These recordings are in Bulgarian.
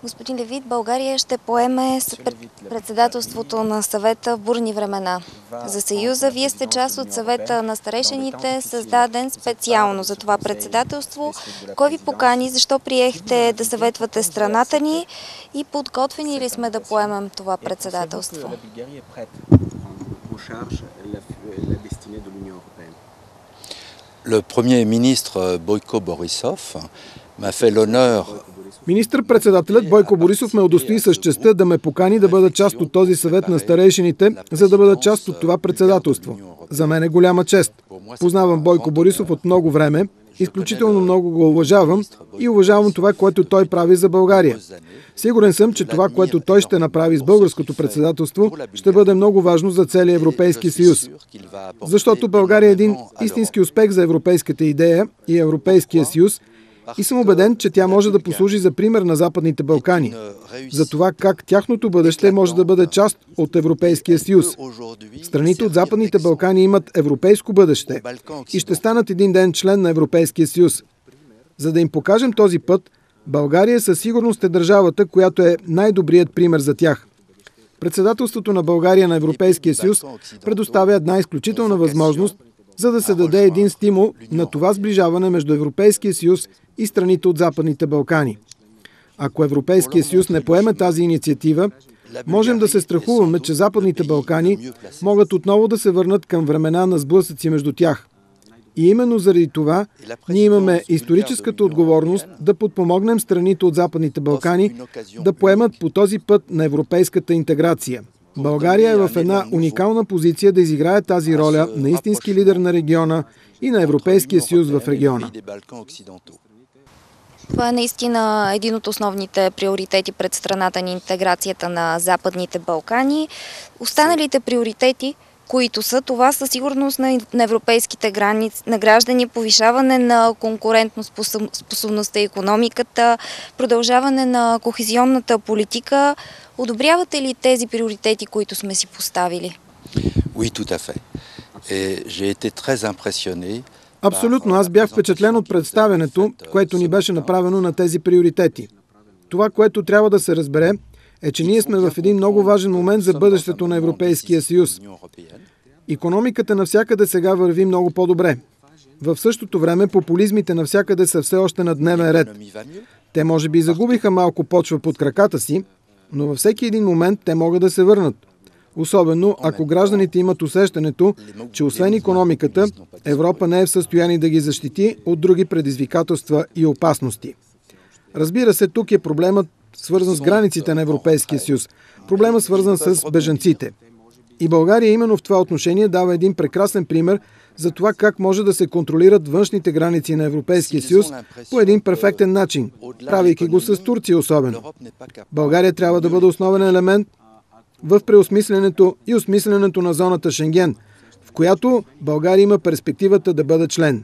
Господин Левит, България ще поеме председателството на съвета в бурни времена. За Съюза вие сте част от съвета на старейшините, създаден специално за това председателство. Кой ви покани, защо приехте да съветвате страната ни и подготвени ли сме да поемем това председателство? Le Premier ministre Бойко Борисов m'a fait l'honneur. Министър-председателят Бойко Борисов ме удостои с честта да ме покани да бъда част от този съвет на старейшините, за да бъда част от това председателство. За мен е голяма чест. Познавам Бойко Борисов от много време, изключително много го уважавам и уважавам това, което той прави за България. Сигурен съм, че това, което той ще направи с българското председателство, ще бъде много важно за целия Европейски съюз. Защото България е един истински успех за европейската идея и Европейския съюз, и съм убеден, че тя може да послужи за пример на Западните Балкани, за това как тяхното бъдеще може да бъде част от Европейския съюз. Страните от Западните Балкани имат европейско бъдеще и ще станат един ден член на Европейския съюз. За да им покажем този път, България със сигурност е държавата, която е най-добрият пример за тях. Председателството на България на Европейския съюз предоставя една изключителна възможност, за да се даде един стимул на това сближаване между Европейския съюз и страните от Западните Балкани. Ако Европейския съюз не поеме тази инициатива, можем да се страхуваме, че Западните Балкани могат отново да се върнат към времена на сблъсъци между тях. И именно заради това ние имаме историческата отговорност да подпомогнем страните от Западните Балкани да поемат по този път на европейската интеграция. България е в една уникална позиция да изиграе тази роля на истински лидер на региона и на Европейския съюз в региона. Това е наистина един от основните приоритети пред страната ни, интеграцията на Западните Балкани. Останалите приоритети, които са, това със сигурност на европейските граници, на граждани, повишаване на конкурентоспособността и икономиката, продължаване на кохезионната политика. Одобрявате ли тези приоритети, които сме си поставили? Oui, tout à fait. Et j'ai été très impressionné. Абсолютно, аз бях впечатлен от представянето, което ни беше направено на тези приоритети. Това, което трябва да се разбере, е, че ние сме в един много важен момент за бъдещето на Европейския съюз. Икономиката навсякъде сега върви много по-добре. В същото време популизмите навсякъде са все още на дневен ред. Те може би загубиха малко почва под краката си, но във всеки един момент те могат да се върнат. Особено ако гражданите имат усещането, че освен икономиката, Европа не е в състояние да ги защити от други предизвикателства и опасности. Разбира се, тук е проблемът свързан с границите на Европейския съюз, проблемът свързан с бежанците. И България именно в това отношение дава един прекрасен пример за това как може да се контролират външните граници на Европейския съюз по един перфектен начин, правейки го с Турция особено. България трябва да бъде основен елемент в преосмисленето и осмисленето на зоната Шенген, в която България има перспективата да бъде член.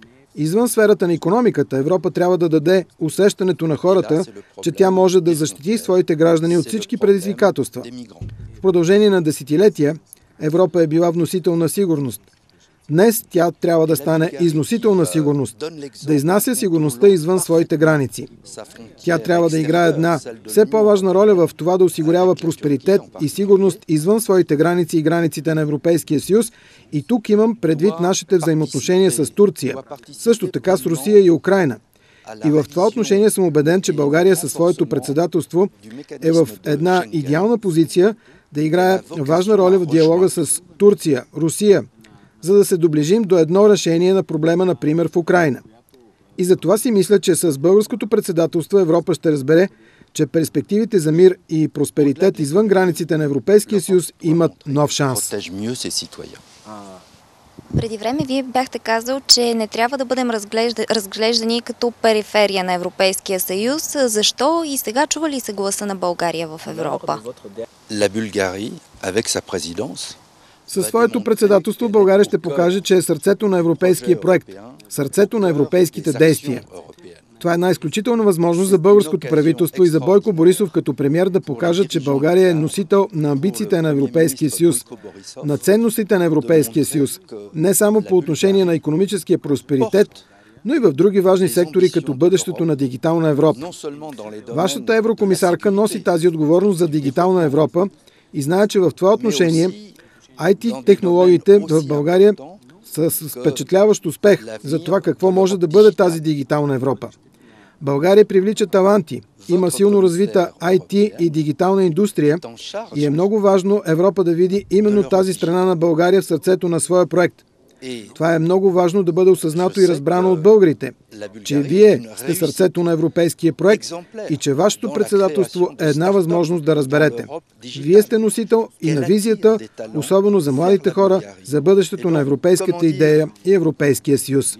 Извън сферата на икономиката, Европа трябва да даде усещането на хората, че тя може да защити своите граждани от всички предизвикателства. В продължение на десетилетия Европа е била вносител на сигурност. Днес тя трябва да стане износител на сигурност, да изнася сигурността извън своите граници. Тя трябва да играе една все по-важна роля в това да осигурява просперитет и сигурност извън своите граници и границите на Европейския съюз. И тук имам предвид нашите взаимоотношения с Турция, също така с Русия и Украйна. И в това отношение съм убеден, че България със своето председателство е в една идеална позиция да играе важна роля в диалога с Турция, Русия, за да се доближим до едно решение на проблема, например, в Украйна. И за това си мисля, че с българското председателство Европа ще разбере, че перспективите за мир и просперитет извън границите на Европейския съюз имат нов шанс. Преди време вие бяхте казал, че не трябва да бъдем разглеждани като периферия на Европейския съюз. Защо и сега чува ли се гласа на България в Европа? Със своето председателство България ще покаже, че е сърцето на европейския проект, сърцето на европейските действия. Това е една изключителна възможност за българското правителство и за Бойко Борисов като премиер да покажат, че България е носител на амбициите на Европейския съюз, на ценностите на Европейския съюз, не само по отношение на икономическия просперитет, но и в други важни сектори, като бъдещето на дигитална Европа. Вашата еврокомисарка носи тази отговорност за дигитална Европа и знае, че в това отношение IT-технологиите в България са с впечатляващ успех за това какво може да бъде тази дигитална Европа. България привлича таланти, има силно развита IT и дигитална индустрия и е много важно Европа да види именно тази страна на България в сърцето на своя проект. Това е много важно да бъде осъзнато и разбрано от българите, че вие сте сърцето на европейския проект и че вашето председателство е една възможност да разберете. Вие сте носител и на визията, особено за младите хора, за бъдещето на европейската идея и Европейския съюз.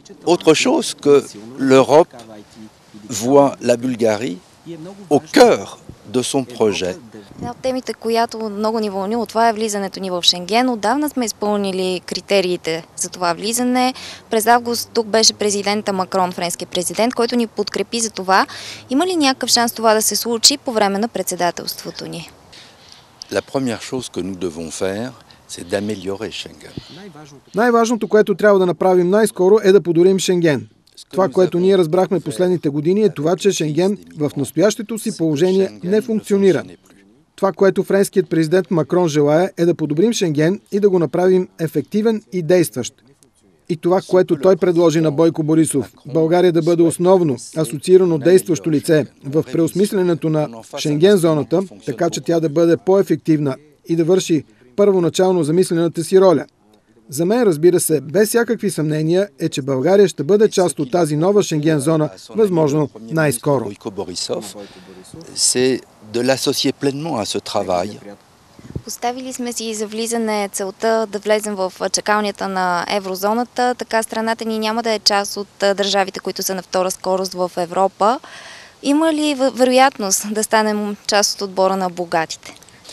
Voit la Bulgarie au cœur de son projet. Една от темите, която много ни вълнува, това е влизането ни в Шенген. Отдавна сме изпълнили критериите за това влизане. През август тук беше президента Макрон, френския президент, който ни подкрепи за това. Има ли някакъв шанс това да се случи по време на председателството ни? La première chose que nous devons faire, c'est d'améliorer Schengen. Най-важното, което трябва да направим най-скоро, е да подобрим Шенген. Това, което ние разбрахме последните години, е това, че Шенген в настоящето си положение не функционира. Това, което френският президент Макрон желая, е да подобрим Шенген и да го направим ефективен и действащ. И това, което той предложи на Бойко Борисов, България да бъде основно асоциирано действащо лице в преосмисленето на Шенген зоната, така че тя да бъде по-ефективна и да върши първоначално замислената си роля. За мен, разбира се, без всякакви съмнения е, че България ще бъде част от тази нова Шенген зона, възможно най-скоро. Поставили сме си за влизане целта да влезем в чакалнята на еврозоната, така страната ни няма да е част от държавите, които са на втора скорост в Европа. Има ли вероятност да станем част от отбора на богатите?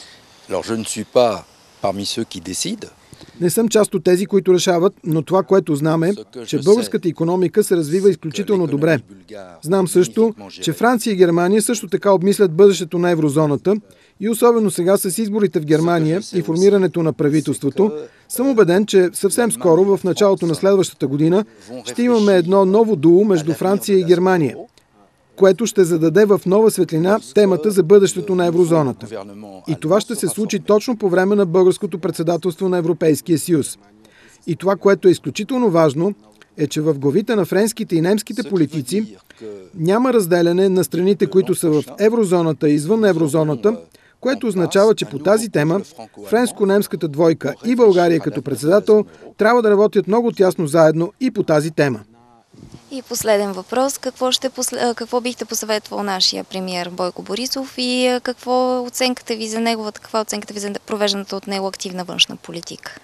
Не съм част от тези, които решават, но това, което знам е, че българската икономика се развива изключително добре. Знам също, че Франция и Германия също така обмислят бъдещето на еврозоната и особено сега с изборите в Германия и формирането на правителството, съм убеден, че съвсем скоро, в началото на следващата година, ще имаме едно ново дуо между Франция и Германия, което ще зададе в нова светлина темата за бъдещето на еврозоната. И това ще се случи точно по време на българското председателство на Европейския съюз. И това, което е изключително важно, е, че в главите на френските и немските политици няма разделяне на страните, които са в еврозоната и извън еврозоната, което означава, че по тази тема френско-немската двойка и България като председател трябва да работят много тясно заедно и по тази тема. И последен въпрос. Какво бихте посъветвал нашия премиер Бойко Борисов и каква оценката ви за провежданата от него активна външна политика?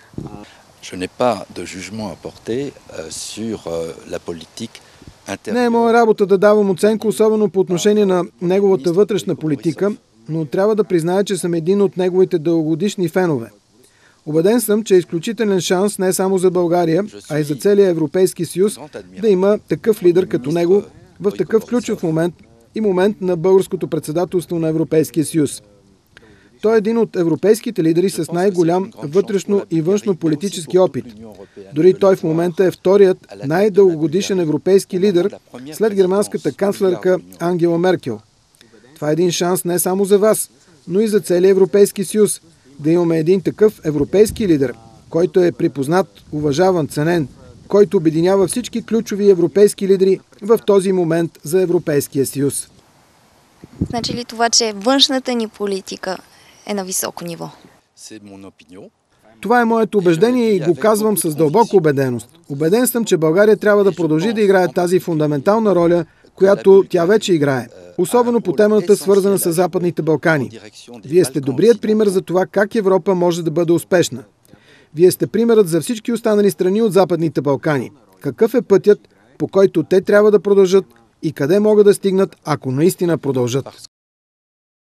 Не е моя работа да давам оценка, особено по отношение на неговата вътрешна политика, но трябва да призная, че съм един от неговите дългогодишни фенове. Убеден съм, че е изключителен шанс не само за България, а и за целия Европейски съюз да има такъв лидер като него в такъв ключов момент и момент на българското председателство на Европейския съюз. Той е един от европейските лидери с най-голям вътрешно и външно политически опит. Дори той в момента е вторият най-дългогодишен европейски лидер след германската канцлерка Ангела Меркел. Това е един шанс не само за вас, но и за целия Европейски съюз, да имаме един такъв европейски лидер, който е припознат, уважаван, ценен, който обединява всички ключови европейски лидери в този момент за Европейския съюз. Значи ли това, че външната ни политика е на високо ниво? Това е моето убеждение и го казвам с дълбока убеденост. Убеден съм, че България трябва да продължи да играе тази фундаментална роля, която тя вече играе. Особено по темата, свързана с Западните Балкани. Вие сте добрият пример за това как Европа може да бъде успешна. Вие сте примерът за всички останали страни от Западните Балкани. Какъв е пътят, по който те трябва да продължат и къде могат да стигнат, ако наистина продължат?